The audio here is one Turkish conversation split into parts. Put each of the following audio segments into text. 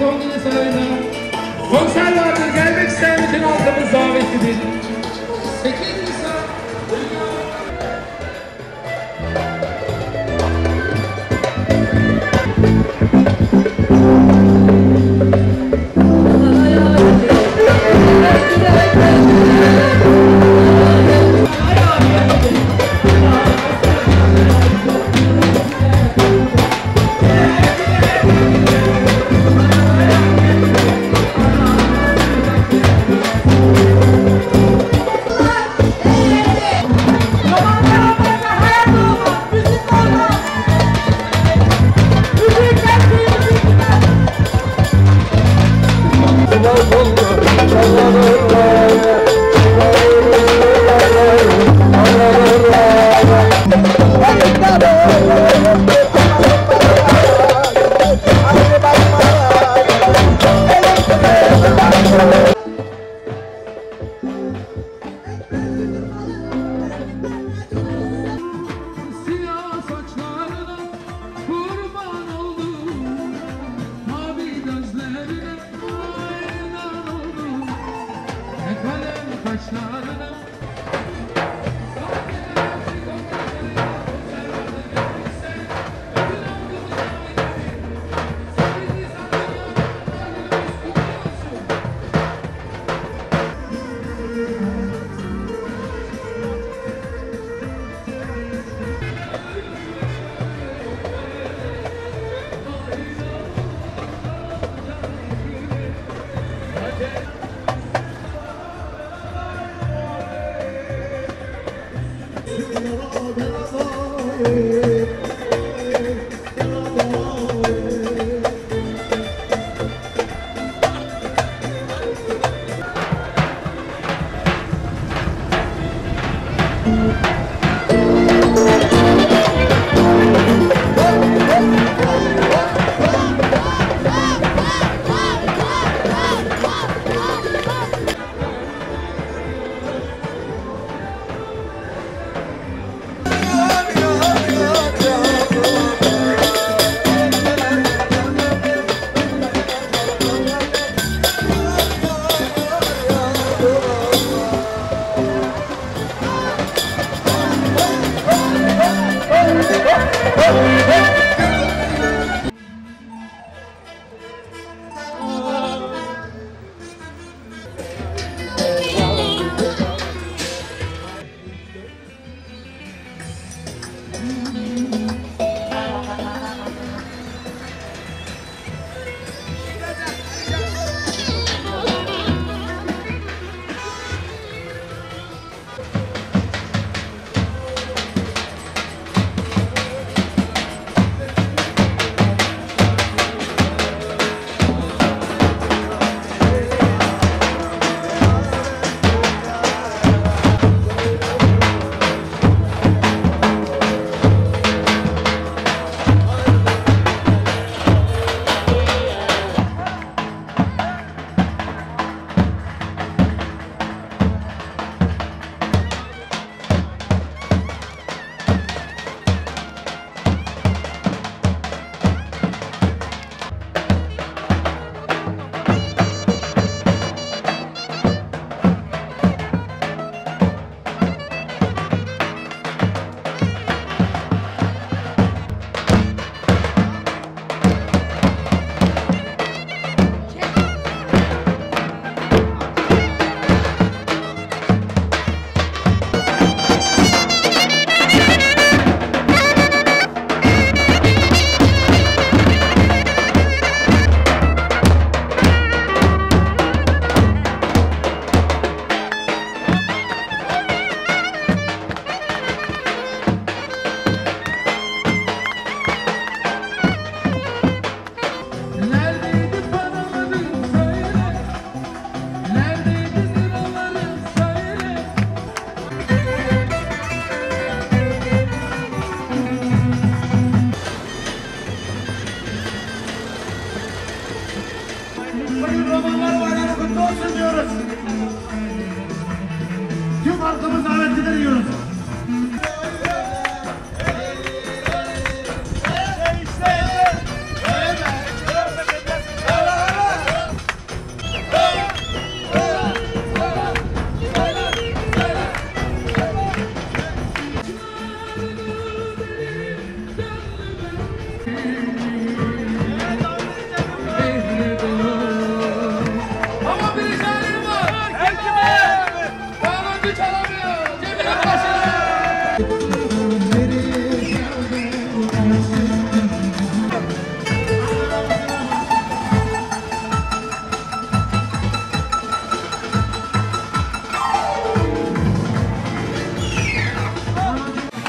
Kongre Sarayı'na konser vardır, gelmek isteyen bütün halkımız davetlidir. 8 Nisan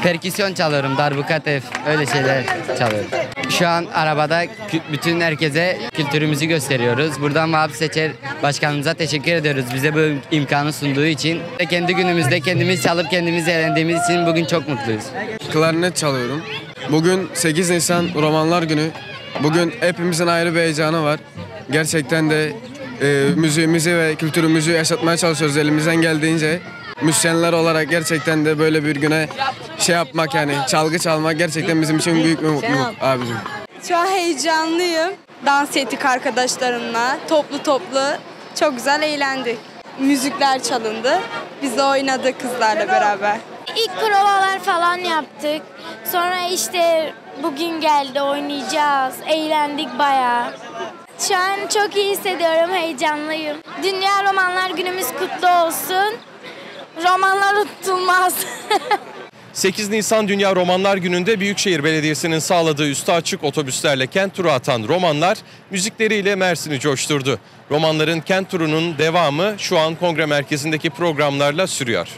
Perküsyon çalıyorum, darbuka, tef, öyle şeyler çalıyorum. Şu an arabada bütün herkese kültürümüzü gösteriyoruz. Buradan Vahap Seçer Başkanımıza teşekkür ediyoruz bize bu imkanı sunduğu için. Kendi günümüzde kendimiz çalıp kendimiz eğlendiğimiz için bugün çok mutluyuz. Klarnet çalıyorum. Bugün 8 Nisan Romanlar Günü. Bugün hepimizin ayrı bir heyecanı var. Gerçekten de müziğimizi ve kültürümüzü yaşatmaya çalışıyoruz elimizden geldiğince. Müzisyenler olarak gerçekten de böyle bir güne şey yapmak, yani çalgı çalmak gerçekten bizim için büyük bir mutluluk abicim. Şu an heyecanlıyım. Dans ettik arkadaşlarımla. Toplu çok güzel eğlendik. Müzikler çalındı. Biz de oynadık kızlarla beraber. İlk provalar falan yaptık. Sonra işte bugün geldi, oynayacağız. Eğlendik bayağı. Şu an çok iyi hissediyorum, heyecanlıyım. Dünya Romanlar Günümüz kutlu olsun. Romanlar unutulmaz. 8 Nisan Dünya Romanlar Günü'nde Büyükşehir Belediyesi'nin sağladığı üstü açık otobüslerle kent turu atan romanlar müzikleriyle Mersin'i coşturdu. Romanların kent turunun devamı şu an kongre merkezindeki programlarla sürüyor.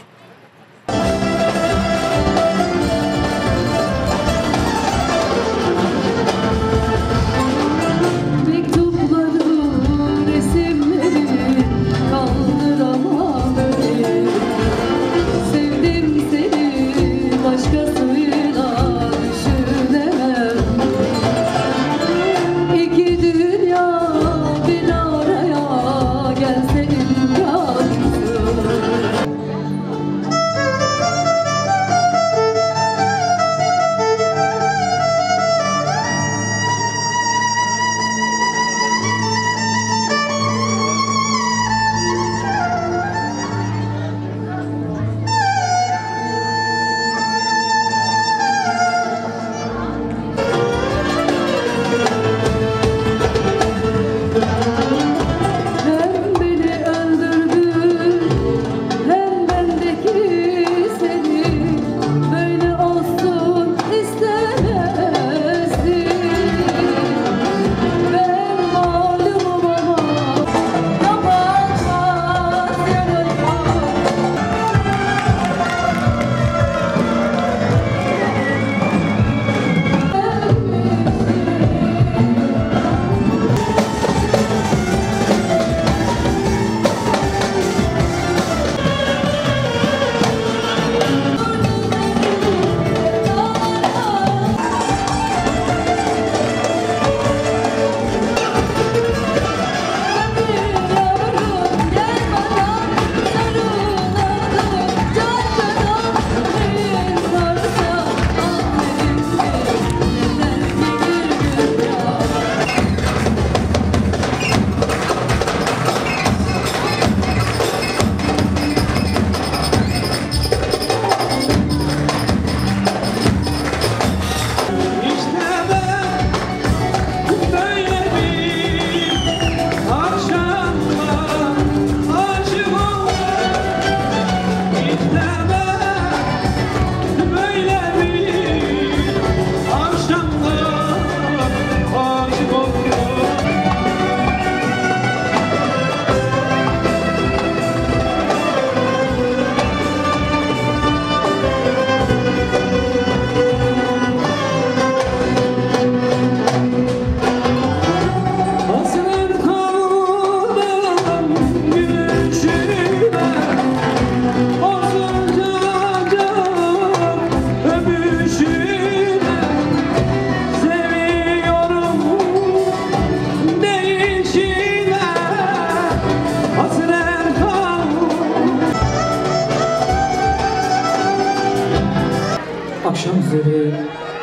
Akşam üzeri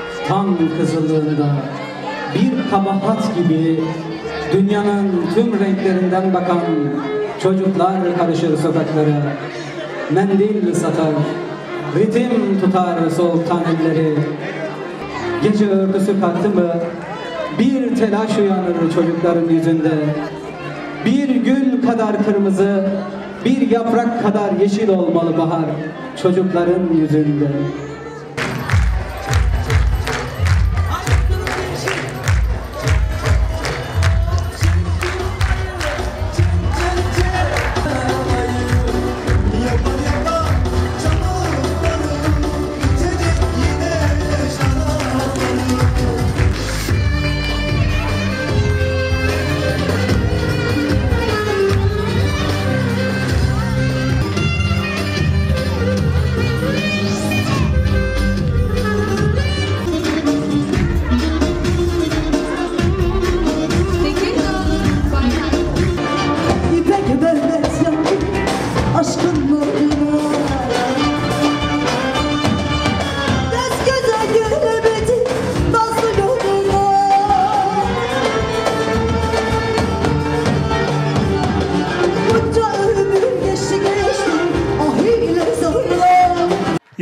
tam kızıllığında bir kabahat gibi dünyanın tüm renklerinden bakan çocuklar karışır sokaklara. Mendil satar, ritim tutar soğuktan elleri. Gece örtüsü kalktı mı bir telaş uyanır çocukların yüzünde. Bir gül kadar kırmızı, bir yaprak kadar yeşil olmalı bahar çocukların yüzünde.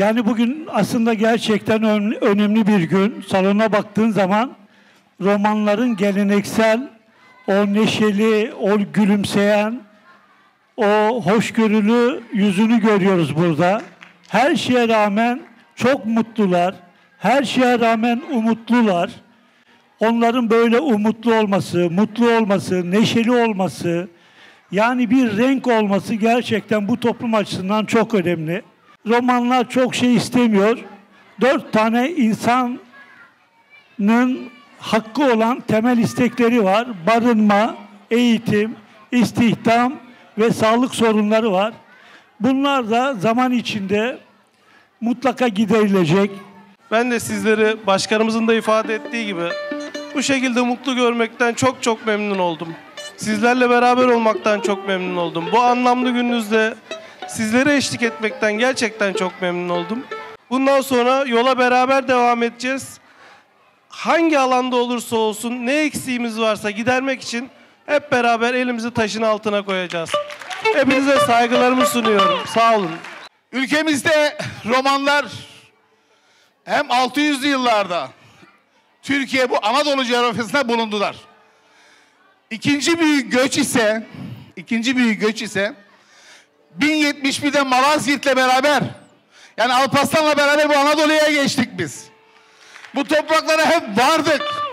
Yani bugün aslında gerçekten önemli bir gün. Salona baktığın zaman romanların geleneksel, o neşeli, o gülümseyen, o hoşgörülü yüzünü görüyoruz burada. Her şeye rağmen çok mutlular. Her şeye rağmen umutlular. Onların böyle umutlu olması, mutlu olması, neşeli olması, yani bir renk olması gerçekten bu toplum açısından çok önemli. Romanlar çok şey istemiyor. 4 tane insanın hakkı olan temel istekleri var. Barınma, eğitim, istihdam ve sağlık sorunları var. Bunlar da zaman içinde mutlaka giderilecek. Ben de sizleri başkanımızın da ifade ettiği gibi bu şekilde mutlu görmekten çok memnun oldum. Sizlerle beraber olmaktan çok memnun oldum. Bu anlamlı gününüzde sizlere eşlik etmekten gerçekten çok memnun oldum. Bundan sonra yola beraber devam edeceğiz. Hangi alanda olursa olsun ne eksiğimiz varsa gidermek için hep beraber elimizi taşın altına koyacağız. Hepinize saygılarımı sunuyorum. Sağ olun. Ülkemizde romanlar hem 600'lü yıllarda Türkiye bu Anadolu coğrafyasında bulundular. İkinci büyük göç ise 1071'de Malazgirt'le beraber, yani Alparslan'la beraber bu Anadolu'ya geçtik biz. Bu topraklara hep vardık.